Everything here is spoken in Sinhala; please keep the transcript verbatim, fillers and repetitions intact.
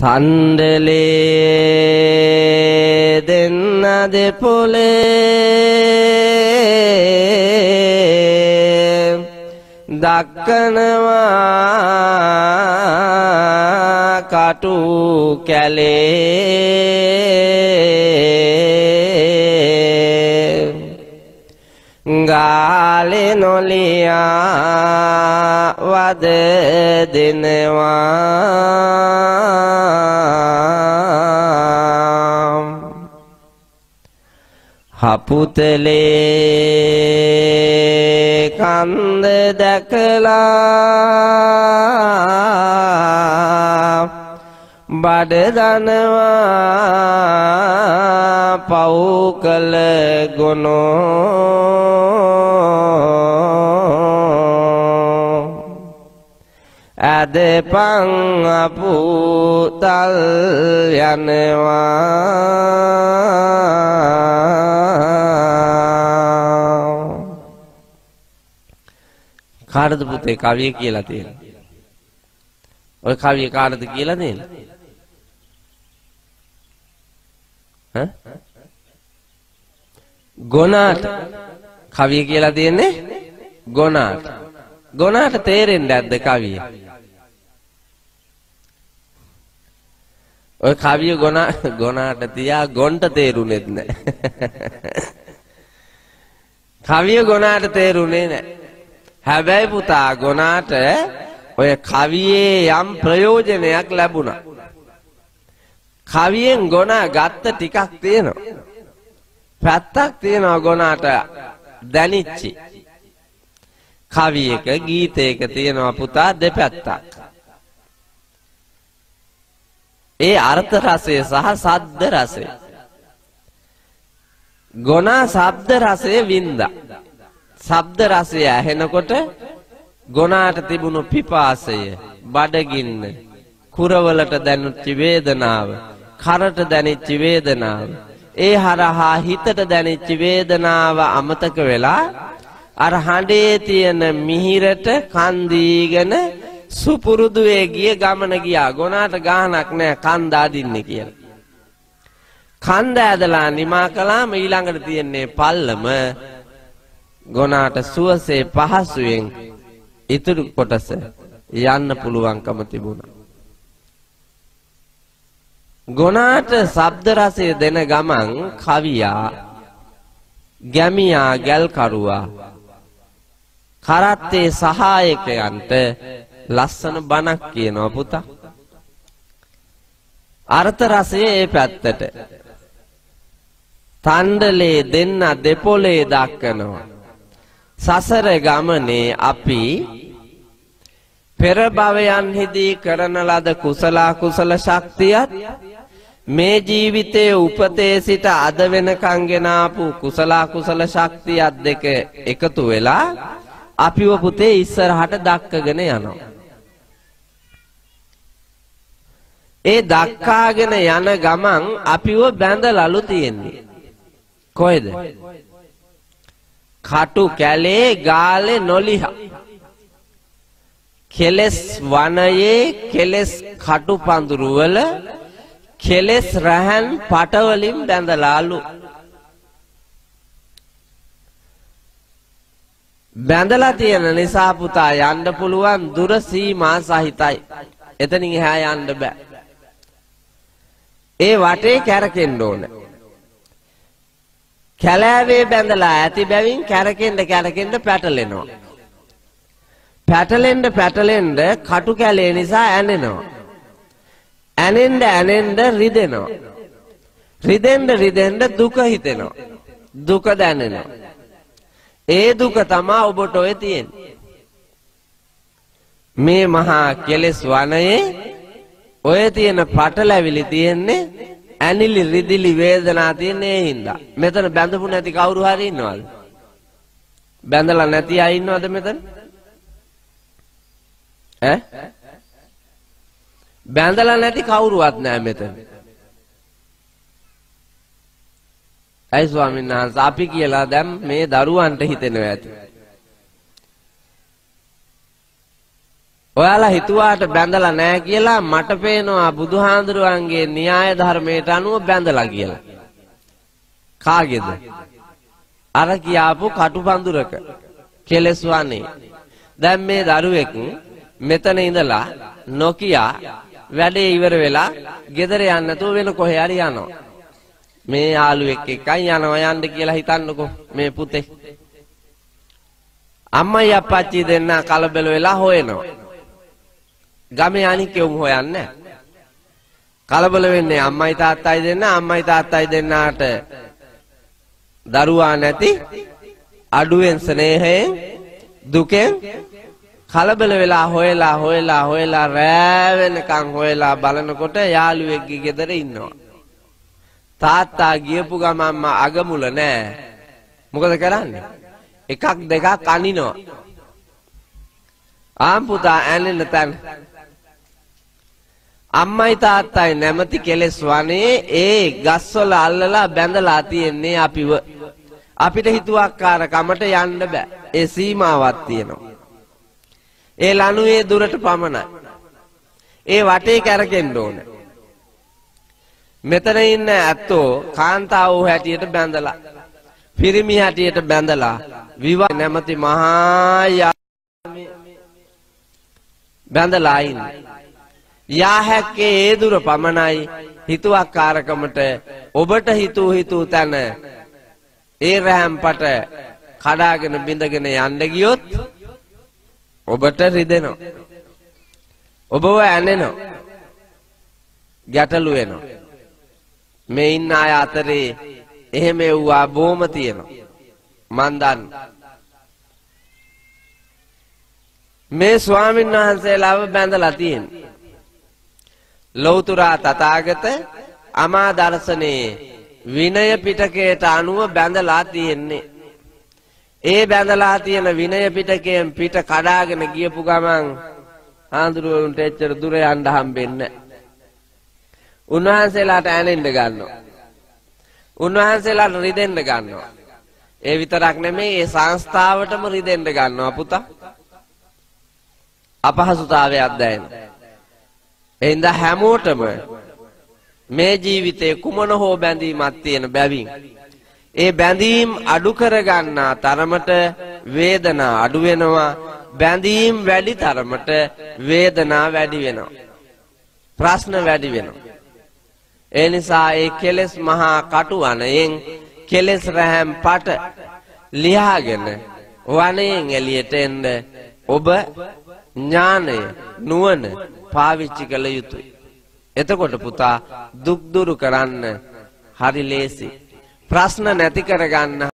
තණ්ඩලේ දෙන්න දෙපොලේ දක්කනවා කටු කැලේ ගාලේ නොලියා වද දෙනවා හපුතලේ කන්ද දැකලා බඩ දනවා පව් කළ ගොනෝ ඇදපන් අපුතල් යනවා කාටද පුතේ කවිය කියලා තියෙන්නේ? ඔය කවිය කාටද කියලා දෙන්නේ? ඈ? ගොනාට කවිය කියලා තියෙන්නේ ගොනාට. ගොනාට තේරෙන්නේ නැද්ද කවිය? ඔය කවිය ගොනා ගොනාට තියා ගොන්ට තේරුනේත් නැහැ. කවිය ගොනාට තේරුනේ නැහැ. හැබැයි පුතා ගොනාට ඔය කවියේ යම් ප්‍රයෝජනයක් ලැබුණා. කවියෙන් ගොනා ගත්ත ටිකක් තියෙනවා. පැත්තක් තියෙනවා ගොනාට දැනිච්චි. කවියක ගීතයක තියෙනවා පුතා දෙපැත්තක්. ඒ අර්ථ රසය සහ සද්ද රසය. ගොනා ශබ්ද රසය වින්දා. ශබ්ද රසය ඇහෙනකොට ගොනාට තිබුණු පිපාසය, බඩගින්න, කුරවලට දැනුච්ච වේදනාව, කරට දැනෙච්ච වේදනාව, ඒ හරහා හිතට දැනෙච්ච වේදනාව අමතක වෙලා අර හඬේ තියෙන මිහිරට කන් දීගෙන සුපුරුදුවේ ගිය ගමන ගියා. ගොනාට ගානක් නැහැ කන්ද අදින්නේ කියලා. කන්ද ඇදලා නිමා කළාම ඊළඟට තියෙන්නේ පල්ලම. ගොනාට සුවසේ පහසුවෙන් ඉතුරු කොටස යන්න පුළුවන්කම තිබුණා. ගොනාට ශබ්ද රසය දෙන ගමන් කවියා, ගැමියා, ගැල්කරුවා, කරත්තේ සහායකයන්ට ලස්සන බණක් කියනවා පුතා. අර්ථ රසය ඒ පැත්තට. තණ්ඩලේ දෙන්න දෙපොලේ දක්කනවා. සසර ගමනේ අපි පෙර භවයන්හිදී කරන ලද කුසල කුසල ශක්තියත් මේ ජීවිතයේ උපතේ සිට අද වෙනකන් ගෙන ආපු කුසල කුසල ශක්තියත් දෙක එකතු වෙලා අපිව පුතේ ඉස්සරහට දක්කගෙන යනවා. ඒ දක්කාගෙන යන ගමන් අපිව බැඳලලු තියෙන්නේ. කොහෙද? කටු කැලේ ගාලේ නොලිහා. කෙලස් වනයේ කෙලස් කටු පඳුරු වල කෙලස් රහන් පටවලින් බැඳලාලු. බැඳලා තියෙන නිසා පුතා යන්න පුළුවන් දුර සීමා සහිතයි. එතනින් එහා යන්න බෑ. ඒ වටේ කැරකෙන්න ඕන. කැලෑවේ බැඳලා ඇති බැවින් කැරකෙන්න කැරකෙන්න පැටලෙනවා. පැටලෙන්න පැටලෙන්න කටු කැලේ නිසා ඇනෙනවා. ඇනෙන්න ඇනෙන්න රිදෙනවා. රිදෙන්න රිදෙන්න දුක හිතෙනවා. දුක දැනෙනවා. ඒ දුක තමයි ඔබට ඔය තියෙන්නේ. මේ මහා කෙලෙස් වනයේ ඔය තියෙන පටලැවිලි තියෙන්නේ ඇනිලි රිදිලි වේදනා තියෙන්නේ ඒ හින්දා. මෙතන බැඳපු නැති කවුරු හරි ඉන්නවද? බැඳලා නැති අය ඉන්නවද මෙතන? ඈ? බැඳලා නැති කවුරුවත් නැහැ මෙතන. අයි ස්වාමීන් වහන්සේ අපි කියලා දැන් මේ දරුවන්ට හිතෙනවා ඇති. ඔයාලා හිතුවාට බැඳලා නැහැ කියලා මට පේනවා බුදුහාඳුරුවන්ගේ න්‍යාය ධර්මයට අනුව බැඳලා කියලා. කාගේද? අර කියාපු කටුපඳුරක කෙලස් වනේ. දැන් මේ දරුවෙක් මෙතන ඉඳලා නොකියා වැඩේ ඉවර වෙලා ගෙදර යන්න නැතුව වෙන කොහේ හරි යනවා. මේ යාළුවෙක් එක්කයි යනවා යන්න කියලා හිතන්නකෝ මේ පුතේ. අම්මයි අප්පච්චි දෙන්න කලබල වෙලා හොයනවා. ගමේ අනික් කෙවුම් හොයන්නේ. කලබල වෙන්නේ අම්මයි තාත්තයි දෙන්න අම්මයි තාත්තයි දෙන්නාට දරුවා නැති අඩුවෙන් ස්නේහයෙන් දුකෙන් කලබල වෙලා හොයලා හොයලා හොයලා රෑ වෙනකන් හොයලා බලනකොට යාළුවෙක්ගේ ගෙදර ඉන්නවා. තාත්තා ගියපු ගමන්ම අගමුල නෑ. මොකද කරන්නේ? එකක් දෙකක් අනිනවා. ආම් පුතා ඇනෙන්න තැන. අම්මයි තාත්තයි නැමැති කෙලස් වනේ ඒ ගස්වල අල්ලලා බැඳලා තියෙන්නේ අපිව. අපිට හිතුවක්කාරකමට යන්න බෑ. ඒ සීමාවක් තියෙනවා. ඒ ලණුවේ දුරට පමණයි. ඒ වටේ කැරකෙන්න ඕන. මෙතන ඉන්න ඇත්තෝ කාන්තාවෝ හැටියට බැඳලා පිරිමි හැටියට බැඳලා විවාහ නැමැති මහා යාමේ බැඳලා ඉන්නේ. යා හැක්කේ ඒ දුර පමණයි. හිතුවක්කාරකමට ඔබට හිතූ හිතූ තැන ඒ රැම්පට කඩාගෙන බිඳගෙන යන්න ගියොත් ඔබට රිදෙනවා. ඔබව ඇනෙනවා. ගැටලු වෙනවා. මේ ඉන්න අය අතරේ එහෙම වුණා බොම තියෙනවා. මන් දන්නවා. මේ ස්වාමීන් වහන්සේලාව බැඳලා තියෙන්නේ. ලෞතුරා තථාගත අමා දර්ශනේ විනය පිටකයට අනුව බැඳලා තියෙන්නේ. ඒ බැඳලා තියෙන විනය පිටකයෙන් පිට කඩාගෙන ගියපු ගමන් ආඳුරුවන්ට එච්චර දුර යන්න හම්බෙන්නේ නැහැ. උන්වහන්සේලාට ඇනෙන්න ගන්නවා. උන්වහන්සේලාට රිදෙන්න ගන්නවා. ඒ විතරක් නෙමෙයි ඒ සංස්ථාවටම රිදෙන්න ගන්නවා පුතා. අපහසුතාවයක් දැනෙනවා. එඳ හැමෝටම මේ ජීවිතේ කුමන හෝ බැඳීමක් තියෙන බැවින් ඒ බැඳීම් අඩු කර ගන්නා තරමට වේදනා අඩු වෙනවා. බැඳීම් වැඩි තරමට වේදනා වැඩි වෙනවා. ප්‍රශ්න වැඩි වෙනවා. ඒ නිසා ඒ කෙලෙස් මහා කටුවනයෙන් කෙලෙස් රැහැම් පට ලියාගෙන වනයෙන් එළියට එන්න ඔබ ඥානය නුවණ පාවිච්චි කළ යුතුයි. එතකොට පුතා දුක් දුරු කරන්න හරි ලේසි. ප්‍රශ්න නැති කරගන්න